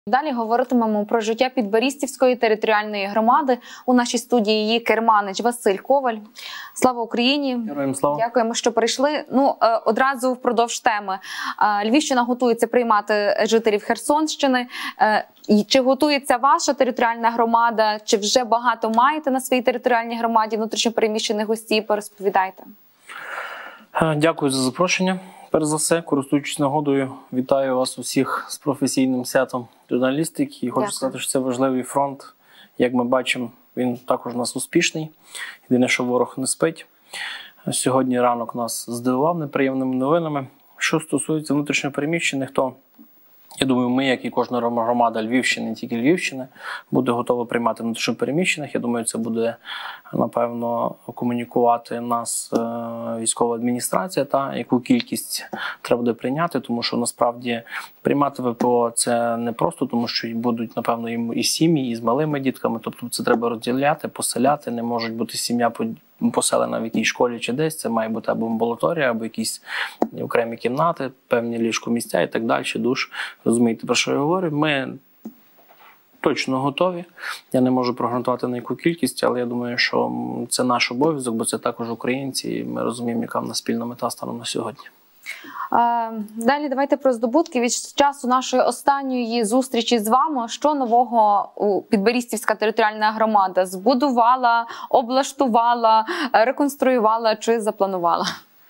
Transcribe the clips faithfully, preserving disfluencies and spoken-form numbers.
Далі говоритимемо про життя Підберістівської територіальної громади. У нашій студії її керманич Василь Коваль. Слава Україні! Героям слава! Дякуємо, що прийшли. Ну, одразу впродовж теми. Львівщина готується приймати жителів Херсонщини. Чи готується ваша територіальна громада? Чи вже багато маєте на своїй територіальній громаді внутрішньопереміщених осіб? Розповідайте. Дякую за запрошення. Перш за все, користуючись нагодою, вітаю вас усіх з професійним святом журналістики. І хочу Дякую. сказати, що це важливий фронт. Як ми бачимо, він також у нас успішний. Єдине, що ворог не спить. Сьогодні ранок нас здивував неприємними новинами. Що стосується внутрішньопереміщених, то я думаю, ми, як і кожна громада Львівщини, не тільки Львівщини, буде готова приймати внутрішньопереміщених. Я думаю, це буде, напевно, комунікувати нас військова адміністрація, та яку кількість треба буде прийняти, тому що насправді приймати ВПО це не просто, тому що будуть, напевно, і сім'ї, і з малими дітками, тобто це треба розділяти, поселяти, не можуть бути сім'я поселена в якійсь школі чи десь, це має бути або амбулаторія, або якісь окремі кімнати, певні ліжкомісця і так далі, душ. Розумієте, про що я говорю? Ми точно готові. Я не можу прогнозувати на яку кількість, але я думаю, що це наш обов'язок, бо це також українці, і ми розуміємо, яка в нас спільна мета станом на сьогодні. Далі давайте про здобутки. Від часу нашої останньої зустрічі з вами, що нового Підберістівська територіальна громада збудувала, облаштувала, реконструювала чи запланувала?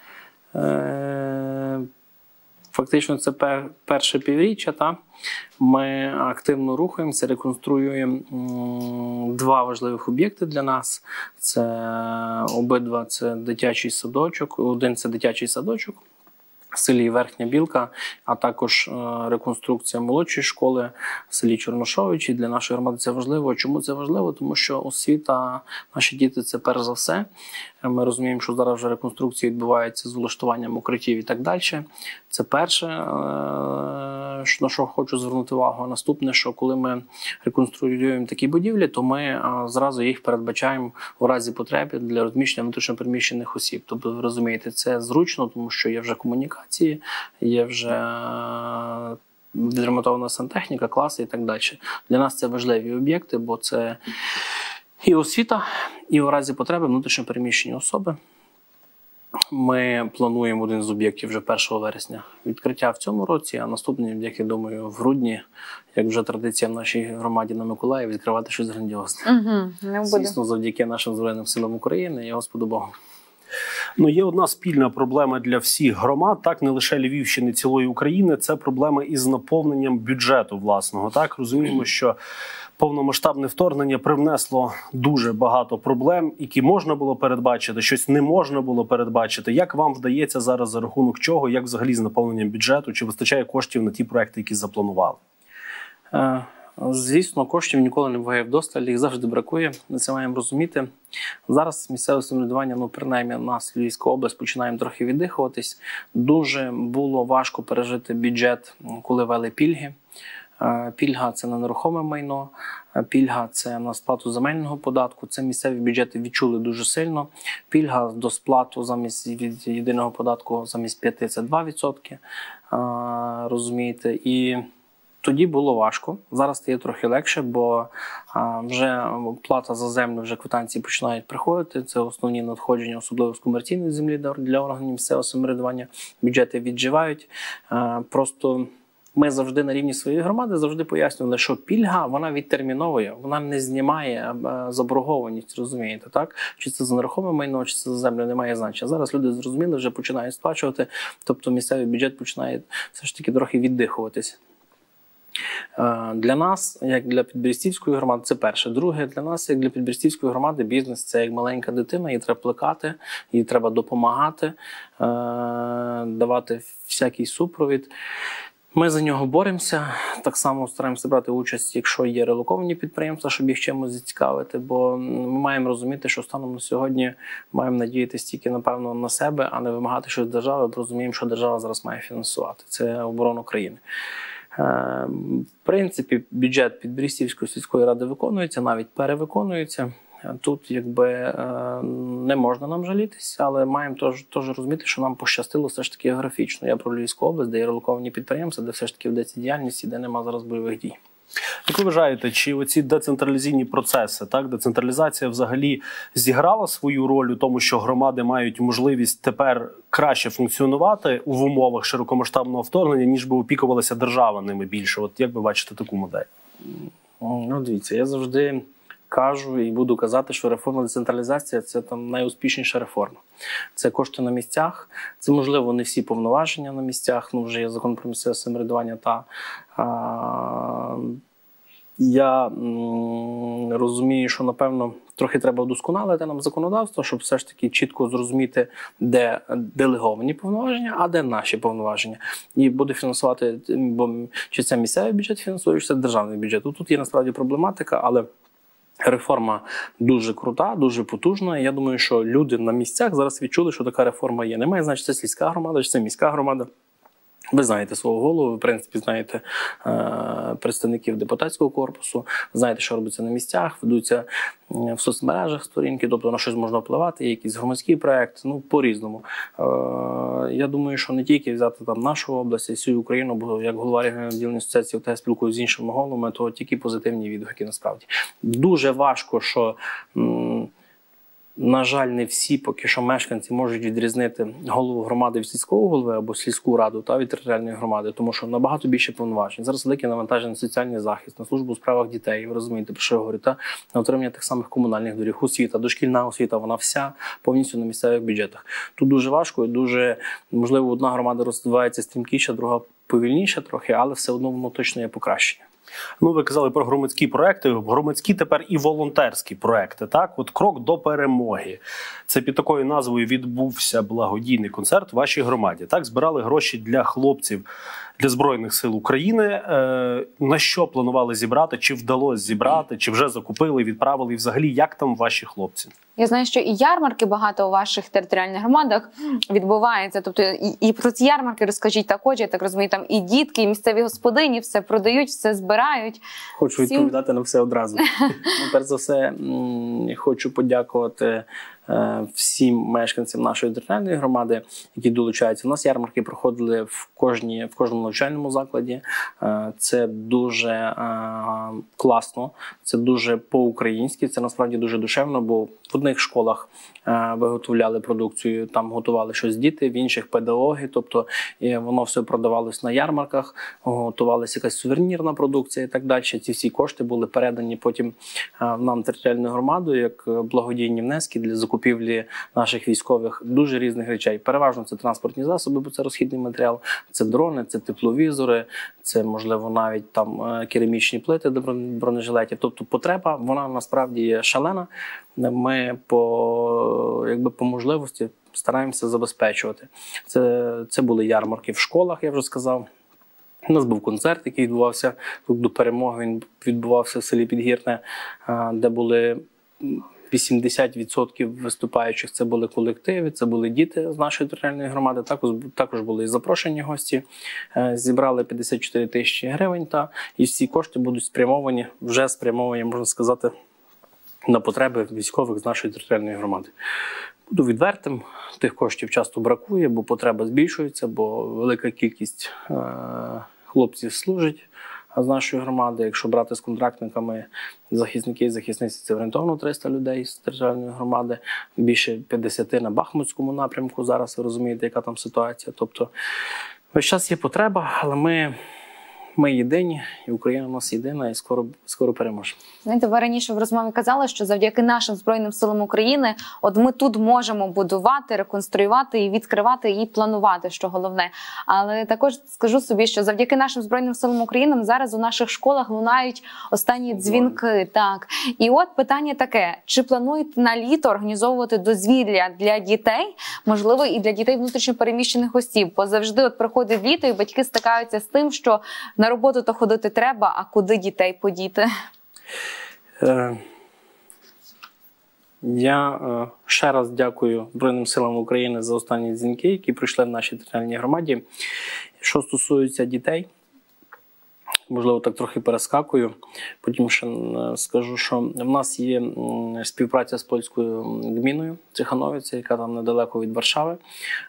Фактично це перше півріччя. Та? Ми активно рухаємося, реконструюємо два важливих об'єкти для нас. Це обидва це дитячий садочок, один це дитячий садочок в селі Верхня Білка, а також реконструкція молодшої школи в селі Чорношовичі. Для нашої громади це важливо. Чому це важливо? Тому що освіта, наші діти – це перш за все. Ми розуміємо, що зараз вже реконструкція відбувається з влаштуванням укриттів і так далі. Це перше, на що хочу звернути увагу. Наступне, що коли ми реконструюємо такі будівлі, то ми зразу їх передбачаємо у разі потреби для розміщення внутрішньопереміщених осіб. Тобто, ви розумієте, це зручно, тому що є вже комунікації, є вже відремонтована сантехніка, класи і так далі. Для нас це важливі об'єкти, бо це і освіта, і у разі потреби внутрішньопереміщені особи. Ми плануємо один з об'єктів вже першого вересня відкриття в цьому році, а наступний об'єкт, я думаю, в грудні, як вже традиція в нашій громаді на Миколаїв, відкривати щось грандіозне. Угу, не буде. Звісно, завдяки нашим Збройним силам України і Господу Богу. Ну, є одна спільна проблема для всіх громад, так, не лише Львівщини, цілої України, це проблема із наповненням бюджету власного. Так, розуміємо, що повномасштабне вторгнення привнесло дуже багато проблем, які можна було передбачити, щось не можна було передбачити. Як вам вдається зараз, за рахунок чого, як взагалі з наповненням бюджету, чи вистачає коштів на ті проекти, які запланували? Е Звісно, коштів ніколи не буває вдосталь, їх завжди бракує, ми це маємо розуміти. Зараз місцеве самоврядування, ну принаймні нас, Львівська область, починаємо трохи віддихуватись. Дуже було важко пережити бюджет, коли ввели пільги. Пільга – це на нерухоме майно, пільга – це на сплату земельного податку. Це місцеві бюджети відчули дуже сильно. Пільга до сплату замість від єдиного податку замість п'яти – це два відсотки, розумієте. І тоді було важко, зараз стає трохи легше, бо а, вже плата за землю, вже квитанції починають приходити. Це основні надходження, особливо з комерційної землі для органів місцевого самоврядування. Бюджети відживають. А, просто ми завжди на рівні своєї громади завжди пояснювали, що пільга, вона відтерміновує, вона не знімає заборгованість, розумієте, так? Чи це за нерухоме майно, чи це за землю, не має значення. Зараз люди зрозуміли, вже починають сплачувати, тобто місцевий бюджет починає все ж таки трохи віддихуватись. Для нас, як для Підберістівської громади, це перше. Друге, для нас, як для Підберістівської громади, бізнес – це як маленька дитина, її треба плекати, їй треба допомагати, давати всякий супровід. Ми за нього боремося, так само стараємося брати участь, якщо є релоковані підприємства, щоб їх чимось зацікавити, бо ми маємо розуміти, що станом на сьогодні маємо надіятися тільки, напевно, на себе, а не вимагати щось з держави, бо розуміємо, що держава зараз має фінансувати. Це оборона країни. В принципі, бюджет Підберістівської сільської ради виконується, навіть перевиконується. Тут якби не можна нам жалітися, але маємо теж, теж розуміти, що нам пощастило все ж таки географічно. Я про Львівську область, де є релоковані підприємства, де все ж таки ведеться діяльність і де немає зараз бойових дій. Як ви вважаєте, чи оці децентралізаційні процеси, так, децентралізація взагалі зіграла свою роль у тому, що громади мають можливість тепер краще функціонувати в умовах широкомасштабного вторгнення, ніж би опікувалася держава ними більше? От як ви бачите таку модель? Ну, дивіться, я завжди кажу і буду казати, що реформа децентралізації – це там найуспішніша реформа. Це кошти на місцях, це, можливо, не всі повноваження на місцях, ну, вже є закон про місцеве самоврядування, та а, я м, розумію, що, напевно, трохи треба вдосконалити нам законодавство, щоб все ж таки чітко зрозуміти, де делеговані повноваження, а де наші повноваження. І буде фінансувати, бо чи це місцевий бюджет фінансує, чи це державний бюджет. Тут є насправді проблематика, але реформа дуже крута, дуже потужна. Я думаю, що люди на місцях зараз відчули, що така реформа є. Немає, значить, це сільська громада, чи це міська громада. Ви знаєте свого голову, ви, в принципі, знаєте е, представників депутатського корпусу, знаєте, що робиться на місцях, ведуться в соцмережах сторінки, тобто на щось можна впливати, є якийсь громадський проєкт, ну, по-різному. Е, я думаю, що не тільки взяти там нашу область, а й всю Україну, бо як голова регіональної відділення асоціації ОТГ спілкуюся з іншими головами, то тільки позитивні відгуки насправді. Дуже важко, що... М На жаль, не всі поки що мешканці можуть відрізнити голову громади від сільського голови або сільську раду та від територіальної громади, тому що набагато більше повноважень. Зараз велике навантаження на соціальний захист, на службу у справах дітей, ви розумієте, про що я говорю, та на отримання тих самих комунальних доріг, освіта, дошкільна освіта, вона вся повністю на місцевих бюджетах. Тут дуже важко і дуже, можливо, одна громада розвивається стрімкіше, друга повільніше трохи, але все одно воно точно є покращення. Ну, ви казали про громадські проекти. Громадські тепер і волонтерські проекти, так? От крок до перемоги. Це під такою назвою відбувся благодійний концерт в вашій громаді. Так, збирали гроші для хлопців, для Збройних сил України. Е, на що планували зібрати? Чи вдалося зібрати? Чи вже закупили, відправили? І взагалі, як там ваші хлопці? Я знаю, що і ярмарки багато у ваших територіальних громадах відбуваються. Тобто і, і про ці ярмарки розкажіть також, я так розумію, там і дітки, і місцеві господині все продають, все збирають. Хочу Всім... відповідати на все одразу. Ну, перш за все, хочу подякувати всім мешканцям нашої територіальної громади, які долучаються. У нас ярмарки проходили в, кожній, в кожному навчальному закладі. Це дуже класно, це дуже по-українськи, це насправді дуже душевно, бо в одних школах виготовляли продукцію, там готували щось діти, в інших педагоги, тобто воно все продавалось на ярмарках, готувалася якась сувенірна продукція і так далі. Ці всі кошти були передані потім нам територіальною громадою як благодійні внески для закупівлі наших військових дуже різних речей. Переважно це транспортні засоби, бо це розхідний матеріал, це дрони, це тепловізори, це, можливо, навіть там керамічні плити до бронежилетів. Тобто потреба, вона насправді є шалена. Ми по, якби, по можливості стараємося забезпечувати. Це, це були ярмарки в школах, я вже сказав. У нас був концерт, який відбувався до перемоги, він відбувався в селі Підгірне, де були вісімдесят відсотків виступаючих, це були колективи, це були діти з нашої територіальної громади, також, також були і запрошені гості. Зібрали п'ятдесят чотири тисячі гривень, та, і всі кошти будуть спрямовані, вже спрямовані, можна сказати, на потреби військових з нашої територіальної громади. Буду відвертим, тих коштів часто бракує, бо потреба збільшується, бо велика кількість е- хлопців служить з нашої громади. Якщо брати з контрактниками захисники і захисниці, це орієнтовно триста людей з територіальної громади, більше п'ятдесят на Бахмутському напрямку, зараз ви розумієте, яка там ситуація. Тобто весь час є потреба, але ми... Ми єдині, і Україна у нас єдина, і скоро, скоро переможе. Знаєте, ви раніше в розмові казали, що завдяки нашим Збройним силам України от ми тут можемо будувати, реконструювати і відкривати, і планувати, що головне. Але також скажу собі, що завдяки нашим Збройним силам України зараз у наших школах лунають останні дзвінки. Так. І от питання таке, чи плануєте на літо організовувати дозвілля для дітей, можливо, і для дітей внутрішньо переміщених осіб? Бо завжди от приходить літо, і батьки стикаються з тим, що на роботу то ходити треба, а куди дітей подіти? Е, я е, ще раз дякую Збройним силам України за останні дзвінки, які прийшли в нашій територіальній громаді. Що стосується дітей, можливо, так трохи перескакую, потім ще скажу, що в нас є співпраця з польською гміною Цехановиця, яка там недалеко від Варшави.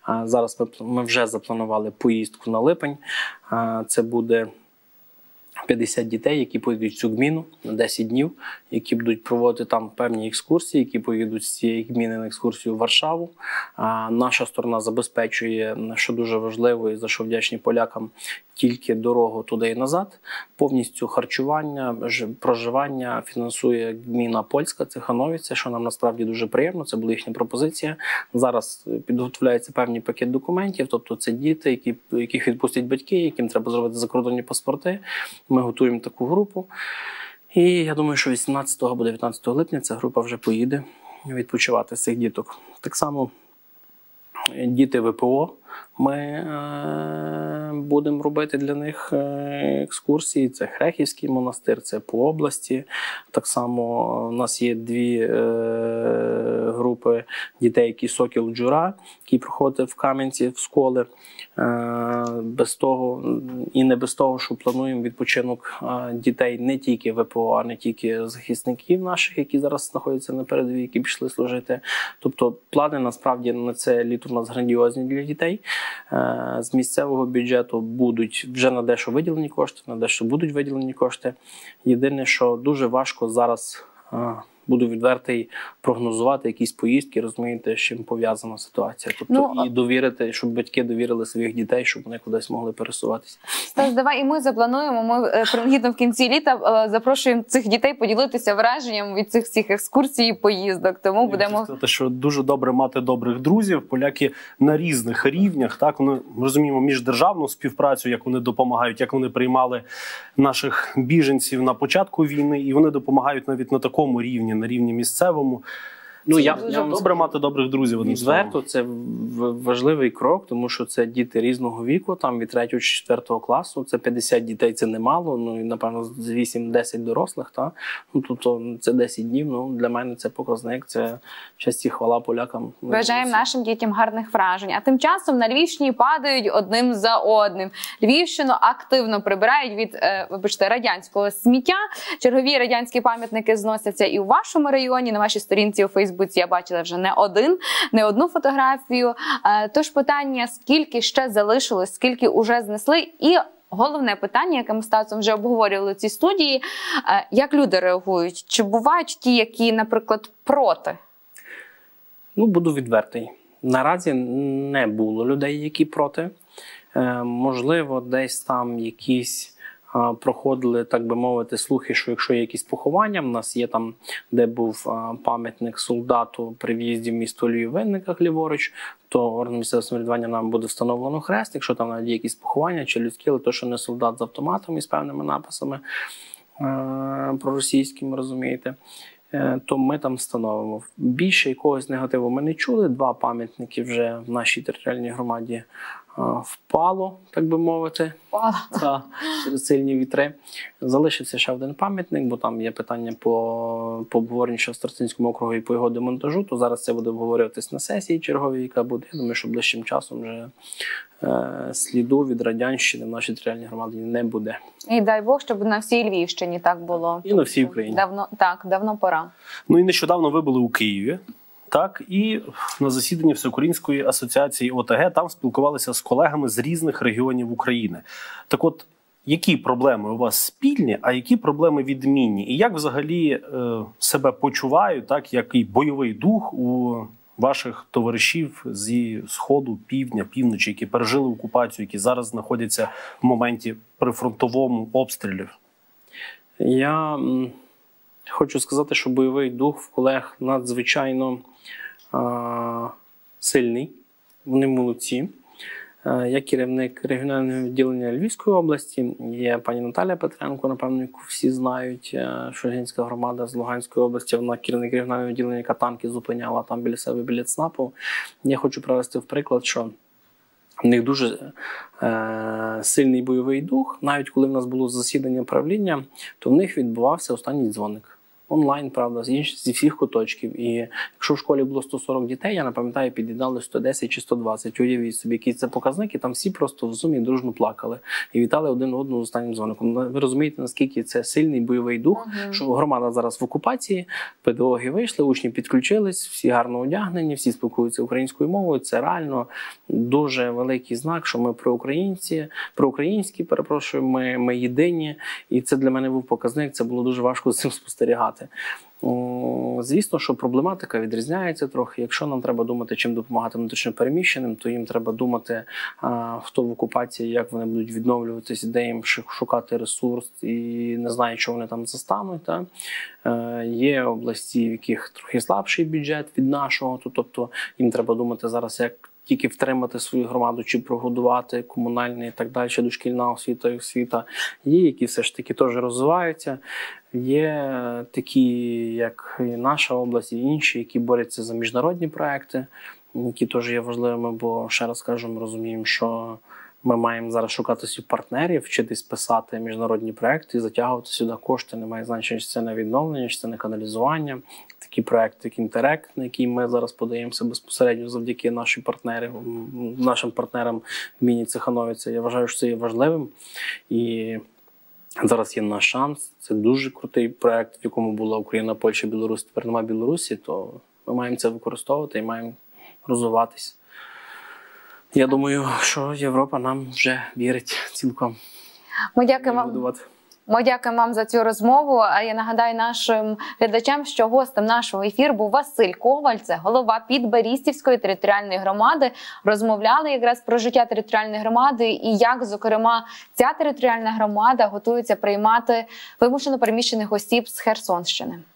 Зараз ми, ми вже запланували поїздку на липень. Це буде п'ятдесят дітей, які поїдуть в цю гміну на десять днів, які будуть проводити там певні екскурсії, які поїдуть з цієї гміни на екскурсію в Варшаву. А наша сторона забезпечує, що дуже важливо і за що вдячні полякам, тільки дорогу туди і назад. Повністю харчування, проживання фінансує гміна польська, це Хановіце, що нам насправді дуже приємно, це була їхня пропозиція. Зараз підготовляється певний пакет документів, тобто це діти, які, яких відпустять батьки, яким треба зробити закордонні паспорти. Ми готуємо таку групу. І я думаю, що вісімнадцятого або дев'ятнадцятого липня ця група вже поїде відпочивати з цих діток. Так само діти ВПО. Ми е, будемо робити для них е, екскурсії. Це Хрехівський монастир, це по області. Так само у нас є дві е, групи дітей, які Сокіл Джура, які проходять в Кам'янці, в школи. Е, без того, і не без того, що плануємо відпочинок е, дітей не тільки ВПО, а не тільки захисників наших, які зараз знаходяться на передовій, які пішли служити. Тобто плани насправді на це літо у нас грандіозні для дітей. З місцевого бюджету будуть вже на дещо виділені кошти, на дещо будуть виділені кошти. Єдине, що дуже важко зараз, буду відвертий, прогнозувати якісь поїздки, розумієте, з чим пов'язана ситуація. Тобто ну, і довірити, щоб батьки довірили своїх дітей, щоб вони кудись могли пересуватися. Стас, давай і ми заплануємо, ми принагідно в кінці літа запрошуємо цих дітей поділитися враженням від цих всіх екскурсій і поїздок. Тому я будемо... хочу сказати, що дуже добре мати добрих друзів. Поляки на різних рівнях, так, вони, ми розуміємо, міждержавну співпрацю, як вони допомагають, як вони приймали наших біженців на початку війни, і вони допомагають навіть на такому рівні, на рівні місцевому. Ну, я, я добре мати добрих друзів. Відверто, це важливий крок, тому що це діти різного віку, там від третього чи четвертого класу, це п'ятдесят дітей, це немало, ну і, напевно, з вісім-десять дорослих, та? Ну, тобто це десять днів, ну, для мене це показник, це честь і хвала полякам. Бажаємо нашим дітям гарних вражень. А тим часом на Львівщині падають одним за одним. Львівщину активно прибирають від, е, вибачте, радянського сміття. Чергові радянські пам'ятники зносяться і у вашому районі, на вашій сторінці у Фейсбуці. Я бачила вже не один, не одну фотографію. Тож питання, скільки ще залишилось, скільки вже знесли. І головне питання, яке ми з Стасом вже обговорювали в цій студії, як люди реагують? Чи бувають ті, які, наприклад, проти? Ну, буду відвертий. Наразі не було людей, які проти. Можливо, десь там якісь проходили, так би мовити, слухи, що якщо є якісь поховання, в нас є там, де був пам'ятник солдату при в'їзді в місто Львів, Винниках, ліворуч, то орган місцевого самоврядування нам буде встановлено хрест, якщо там навіть є якісь поховання чи людські, але то, що не солдат з автоматом і з певними написами е проросійськими, розумієте, е то ми там встановимо. Більше якогось негативу ми не чули, два пам'ятники вже в нашій територіальній громаді впало, так би мовити, та, через сильні вітри. Залишився ще один пам'ятник, бо там є питання по, по обговоренню ще в Старостинському округу і по його демонтажу, то зараз це буде обговорюватись на сесії черговій, яка буде. Я думаю, що ближчим часом вже е, сліду від радянщини в нашій територіальній громаді не буде. І дай Бог, щоб на всій Львівщині так було. І на всій Україні. Давно, так, давно пора. Ну і нещодавно ви були у Києві. Так, і на засіданні Всеукраїнської асоціації О Те Ге там спілкувалися з колегами з різних регіонів України. Так от, які проблеми у вас спільні, а які проблеми відмінні? І як взагалі е, себе почувають, так, який бойовий дух у ваших товаришів зі Сходу, Півдня, Півночі, які пережили окупацію, які зараз знаходяться в моменті прифронтовому обстрілів? Я м, хочу сказати, що бойовий дух в колег надзвичайно а, сильний. Вони молодці. А, я керівник регіонального відділення Львівської області, є пані Наталія Петренко, напевно, яку всі знають, Шульгинська громада з Луганської області, вона керівник регіонального відділення, яка танки зупиняла там біля себе, біля ЦНАПу. Я хочу привести в приклад, що в них дуже е, сильний бойовий дух. Навіть коли в нас було засідання правління, то в них відбувався останній дзвоник. онлайн, правда, з інших, зі всіх куточків. І якщо в школі було сто сорок дітей, я не пам'ятаю, під'єднали сто десять чи сто двадцять. Уявіть собі, які це показники, там всі просто в зумі дружно плакали і вітали один одного з останнім дзвоником. Ви розумієте, наскільки це сильний бойовий дух, uh-huh. що громада зараз в окупації, педагоги вийшли, учні підключились, всі гарно одягнені, всі спілкуються українською мовою. Це реально дуже великий знак, що ми проукраїнці, проукраїнські, перепрошую, ми, ми єдині. І це для мене був показник, це було дуже важко з цим спостерігати. Звісно, що проблематика відрізняється трохи. Якщо нам треба думати, чим допомагати внутрішньопереміщеним, то їм треба думати, хто в окупації, як вони будуть відновлюватися, де їм шукати ресурс і не знаю, що вони там застануть. Та? Є області, в яких трохи слабший бюджет від нашого, тобто їм треба думати зараз, як тільки втримати свою громаду, чи прогодувати комунальні і так далі, дошкільна освіта і освіта. Є, які все ж таки теж розвиваються. Є такі, як і наша область, і інші, які борються за міжнародні проекти, які теж є важливими, бо, ще раз кажу, ми розуміємо, що ми маємо зараз шукати собі партнерів, вчитись писати міжнародні проекти і затягувати сюди кошти. Немає значення, чи це не відновлення, чи це не каналізування. Такі проекти, як Інтерект, на який ми зараз подаємося безпосередньо завдяки нашим партнерам, нашим партнерам в Міні-Цехановіці. Я вважаю, що це є важливим. І зараз є наш шанс. Це дуже крутий проект, в якому була Україна, Польща, Білорусь, тепер немає Білорусі, то ми маємо це використовувати і маємо розвиватися. Я думаю, що Європа нам вже вірить цілком. Ми дякуємо. Ми дякуємо вам за цю розмову. А я нагадаю нашим глядачам, що гостем нашого ефіру був Василь Коваль, це голова Підберістівської територіальної громади. Розмовляли якраз про життя територіальної громади і як, зокрема, ця територіальна громада готується приймати вимушено переміщених осіб з Херсонщини.